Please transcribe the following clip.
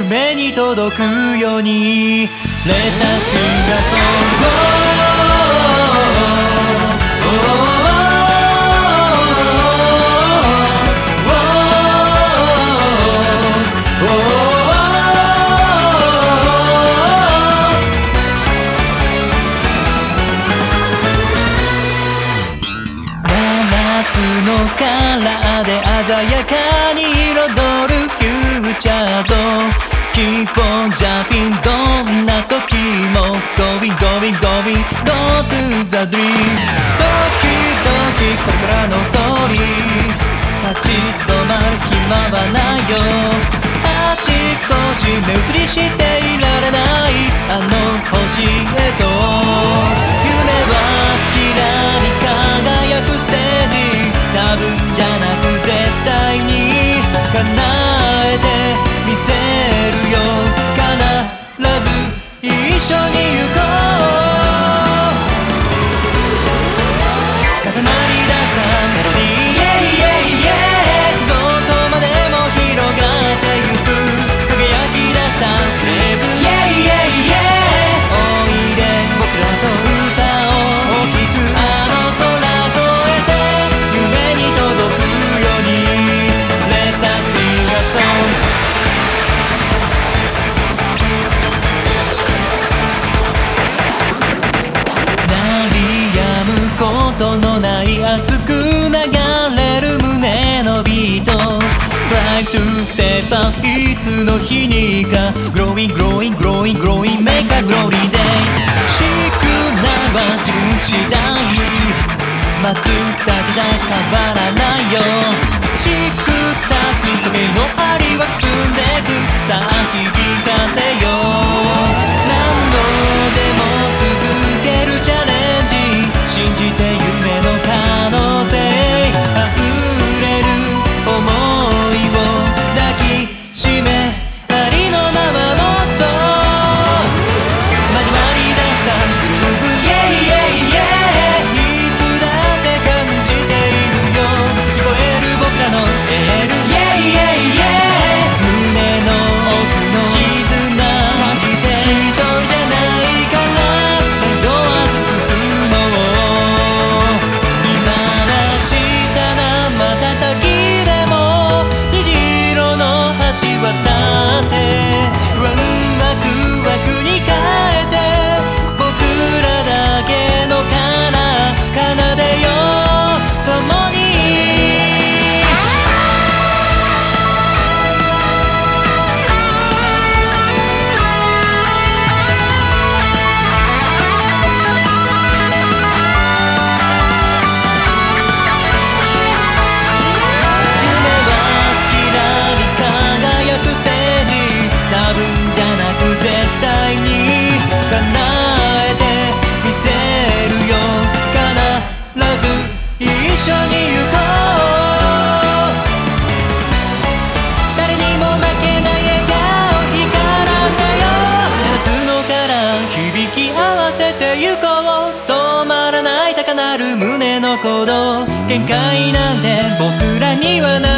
夢に届くように Let us sing a songのカラーで鮮やかに彩るフューチャーゾーン Keep on jumping どんな時も Going going going Go to the dream ドキドキこれからのストーリー立ち止まる暇はないよあちこち目移りしていられないあの星へと夢はキラリ輝くステージ多分じゃなく絶対に叶えてみせるよ必ず一緒に行こう重なりだしたメロディー どこまでも広がってゆく輝き出したフレーズ おいで僕らと歌おう大きくあの空越えて夢に届くように Let us sing a song 鳴り止むことのない熱く流れる胸のビート Try to step up いつの日にか Growing growing growing growing Make a glory days シクナは自分次第待つだけじゃ変わらないよチクタク時計の針は進んでくさあ響かせよ何度でも続けるチャレンジ信じて夢の可能性溢れる想いを抱きしめありのままもっと始まりだしたグルーヴいつだって感じているよ聞こえる僕らのエール胸の奥の絆感じて一人じゃないから迷わず進もう今は小さな瞬きでも虹色の橋渡ってワクワクに変えて僕らだけのカラー奏でよう共に夢はキラリ輝くステージ多分じゃなく絶対に叶えてみせるよ必ず一緒に行こう誰にも負けない笑顔光らせよう夏のから響き合わせて行こう止まらない高鳴る胸の鼓動限界なんて僕らにはない